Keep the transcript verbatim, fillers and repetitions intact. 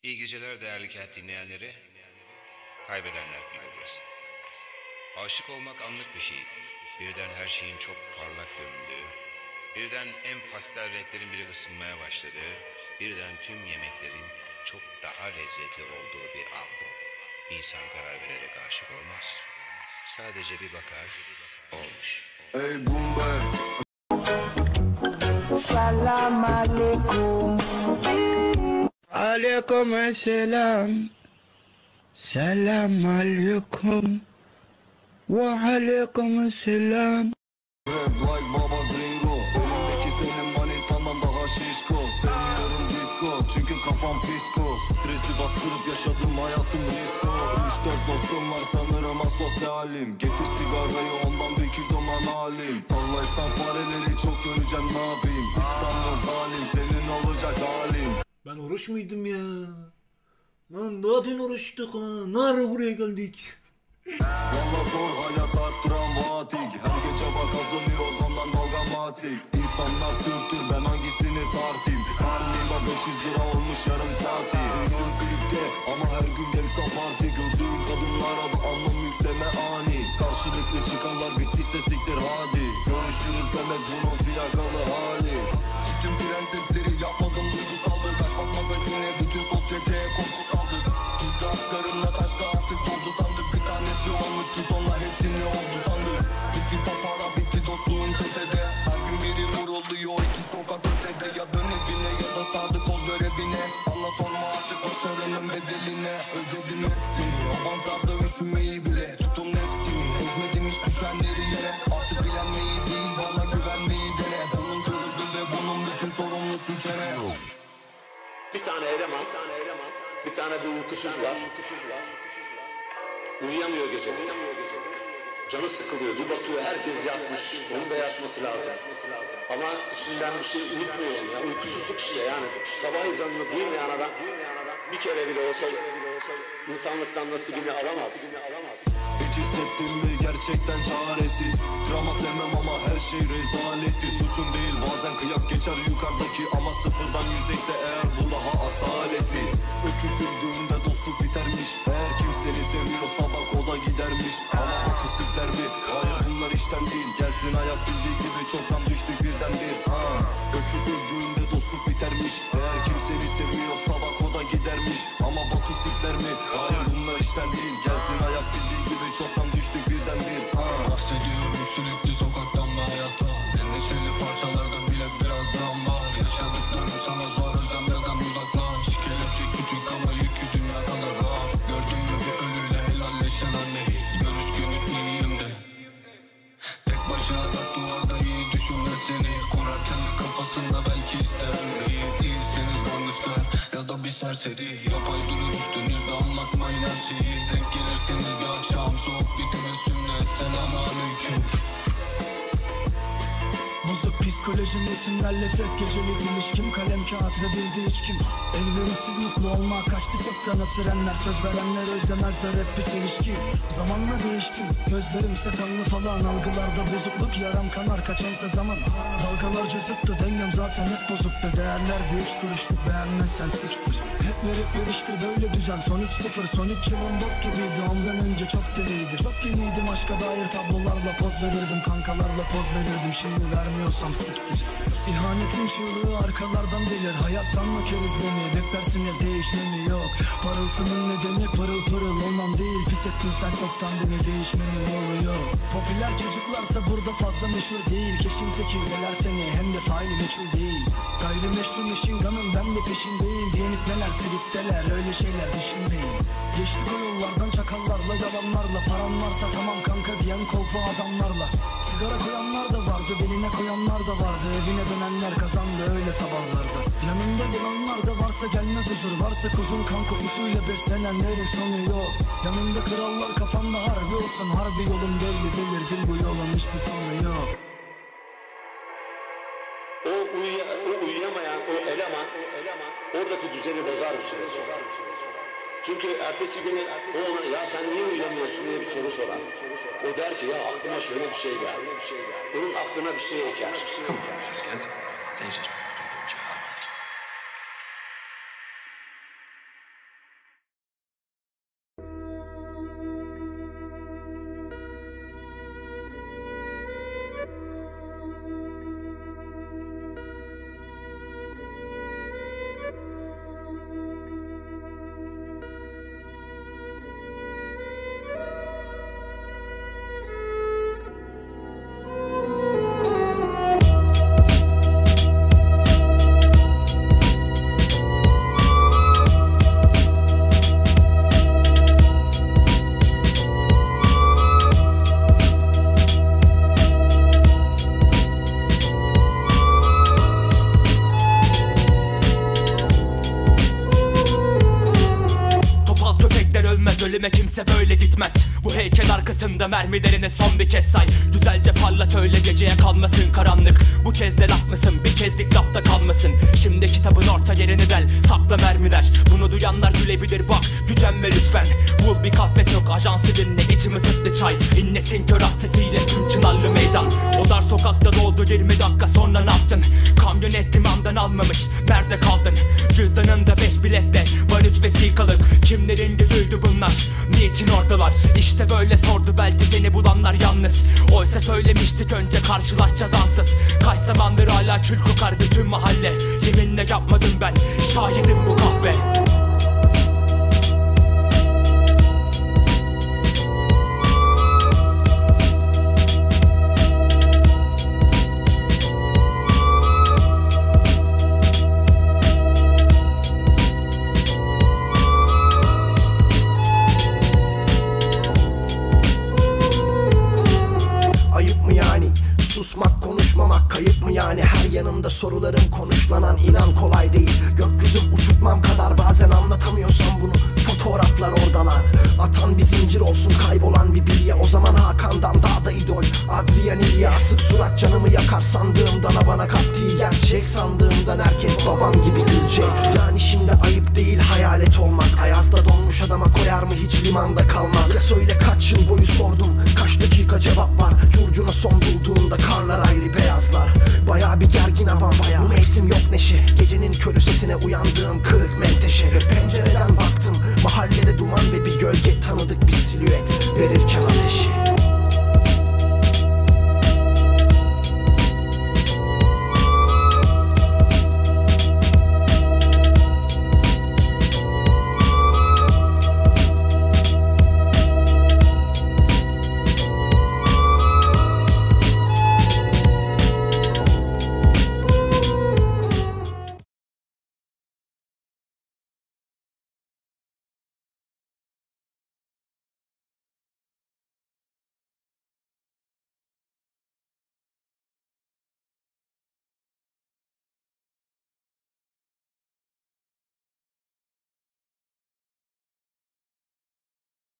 İyi geceler değerli kent dinleyenleri. Kaybedenler Kulübü burası. Aşık olmak anlık bir şey. Birden her şeyin çok parlak göründüğü, birden en pastel renklerin bile ısınmaya başladığı, birden tüm yemeklerin çok daha lezzetli olduğu bir an bu. İnsan karar vererek aşık olmaz. Sadece bir bakar, olmuş. Ey Bumber. Salam alaikum. Aleyküm selam. Selam aleyküm. Ve aleyküm selam. Rap like Baba Gringo. Elimdeki senin manitandan daha şişko. Sevmiyorum disco çünkü kafam psiko. Stresi bastırıp yaşadım hayatım risko. Üç dört dostum var sanırım asosyalim. Getir sigarayı ondan bir kiloman halim. Tallaysan fareleri çok göreceğim ne yapayım. İstanbul zalim senin olacak halim. Ben oruç muydum ya? Lan daha dün oruçtuk lan. Ne ara buraya geldik? Valla zor hayat arttıran vatik. Her gece bak kazanıyoruz ondan dalgamatik. İnsanlar tür tür ben hangisini tartayım. Mutluluğumda beş yüz lira olmuş yarım saati. Değilim klipte ama her gün gangsta parti. Gördüğün kadınlara da anlam yükleme ani. Karşılıklı çıkanlar bittiyse siktir hadi. Görüşürüz demek bunun fiyakalı hali. Siktim prensesleri yapmadım duygusallık. Kaçmak magazine bütün sosyeteye korku saldık. Gizli aşklarımla taşta artık doldu sandık. Bir tanesi olmuştu sonra hepsini oldu sandık. Bitti papara bitti dostluğun çetede. Her gün biri vuruluyor iki sokak ötede. Ya dön evine ya da sadık ol görevine. Bana sorma artık başarının bedeline. Özledim hepsini o banklarda üşümeyi bile. Tuttum nefsimi ezmedim hiç düşenleri yere. Artık bilenmeyi değil bana güvenmeyi dene. Bunun kuruldu ve bunun bütün sorumlusu kere. Bir tane eleman, bir tane eleman, bir tane bir uykusuz var. Uyuyamıyor gece. Canı sıkılıyor, bir bakıyor herkes yatmış, onun da yatması lazım. Ama içinden bir şey unutmuyor ya, uykusuzluk işte yani. Sabah ezanını duymayan adam bir kere bile olsa insanlıktan nasibini alamaz. Hiç hissettin mi gerçekten çaresiz. Drama sevmem ama her şey rezaletti. Suçun değil bazen kıyak geçer yukarıdaki. Ama sıfırdan yüzeyse eğer bu daha asaletli. Öküzüldüğünde dostluk bitermiş. Eğer kim seni seviyorsa bak o da gidermiş. Ama bak ısıklar mi? Hayır bunlar işten değil. Gelsin hayat bildiği gibi çoktan düştük birden bir. Ha. Öküzüldüğünde dostluk bitermiş. Eğer kim seni seviyorsa bak o da gidermiş. Ama bak ısıklar mi? Hayır bunlar işten değil. Gelsin hayat bildiği gibi çoktan düştük birden bir. Ha. Bahsediyorum sürekli sokaktan ve hayattan. Endişeli parçalarda bile biraz dram var. Yaşadıklarım sana zor özlemeden uzaklaş. Kelepçe küçük ama yükü dünya kadar ağır. Gördün mü bir ölüyle helalleşen anneyi. Görüş günü iyiyim de. Tek başına tak duvarda iyi düşünme seni. Kurar kendi kafasında belki ister ölmeyi. Değilseniz gangster ya da bir serseri. Yapay durur üstünüzde anlatmayın her şeyi. Denk gelirseniz bir akşam soğuk bitime sünnet. Selamun aleyküm. Bozuk psikolojim ritimlerle tek gecelik ilişkim. Kalem kağıt ve bildi hiç kim. Elverişsiz mutlu olma kaçtı çoktan o trenler. Söz verenler özlemezler hep bir çelişki. Zamanla değiştim gözlerimse kanlı falan. Algılarda bozukluk yaram kanar kaçansa zaman. Dalgalar cozuttu dengem zaten hep bozuktu. Değerlerdi üç kuruşluk beğenmezsen siktir. Hep verip veriştir böyle düzen. Son üç sıfır son üç yılım bok gibiydi. Ondan önce çok deliydi. Çok yeniydim aşka dair tablolarla poz verirdim. Kankalarla poz verirdim şimdi vermiyorsam siktir. İhanetin çığlığı arkalardan delir. Hayat sanma kerizlemi. Beklersin ya değişmemi yok. Parıltının nedeni pırıl pırıl olmam değil. Pis ettin sen çoktan beni değişmenin yolu yok. Popüler çocuklarsa burada fazla meşhur değil. Keşin tekideler seni hem de faili meçhul değil. Gayrimeşru meşinganın ben de peşindeyim. Diyenip neler tripteler öyle şeyler düşünmeyin. Geçtik o yollardan çakallarla yalanlarla. Paran varsa tamam kanka diyen kolpa adamlarla. Sigara koyanlar da vardı beline koyanlar da vardı. Evine dönenler kazandı öyle sabahlarda. Yanında yılanlar da varsa gelmez huzur. Varsa kuzun kan kokusuyla beslenenlerin sonu yok. Yanında krallar kafanda harbi olsun. Harbi yolun belli belirtin bu yolun hiçbir sonu yok. O, uyuya, o uyuyamayan o eleman, o eleman oradaki düzeni bozar bir süre sonra. Çünkü ertesi günü o ona ya sen niye uyuyamıyorsun diye bir soru sorar. O der ki ya aklıma şöyle bir şey geldi. Onun aklına bir şey eker. Come on, guys, guys. Zane's just trying to do their job. Ölüme kimse böyle gitmez. Bu heykel arkasında mermilerini son bir kez say. Güzelce parlat öyle geceye kalmasın karanlık. Bu kez de laf mısın, bir kezdik lafta kalmasın. Şimdi kitabın orta yerini del, sakla mermiler. Bunu duyanlar gülebilir bak, gücenme lütfen. Bul bir kahve çok, ajansı dinle, içimi ısıtlı çay. İnlesin kör ah sesiyle tüm Çınarlı meydan. O dar sokakta doldu yirmi dakika sonra ne yaptın? Kamyonet limandan almamış, nerede kaldın? Cüzdanında beş bilette var üç vesikalık. Kimlerin gözüydü bunlar, niçin oradalar? İşte böyle sordu belki seni bulanlar yalnız. Oysa söylemiştik önce karşılaşacağız ansız. Kaç zamandır hala kül kokar bütün mahalle. Yeminle yapmadım ben, şahidim bu kahve. Susmak, konuşmamak kayıp mı yani? Her yanımda sorularım konuşlanan, inan kolay değil. Gökyüzüm uçurtmam kadar, bazen anlatamıyorsam bunu. Fotoğraflar oradalar, atan bir zincir olsun, kaybolan bir bilye. O zaman Hakan'dan daha da idol Adrian İlya. Asık surat canımı yakar sandığımdan, ha bana kattiği gerçek sandığımdan herkes babam gibi gülecek. Yani şimdi ayıp değil hayalet olmak. Ayazda donmuş adama koyar mı hiç limanda kalmak? Ya söyle kaç yıl boyu sordum, kaç dakika cevap var? Curcuna son bulduğunda karlar ayrı beyazlar. Baya bir gergin havan baya, bu mevsim yok neşe. Gecenin körü sesine uyandığım kırık menteşe.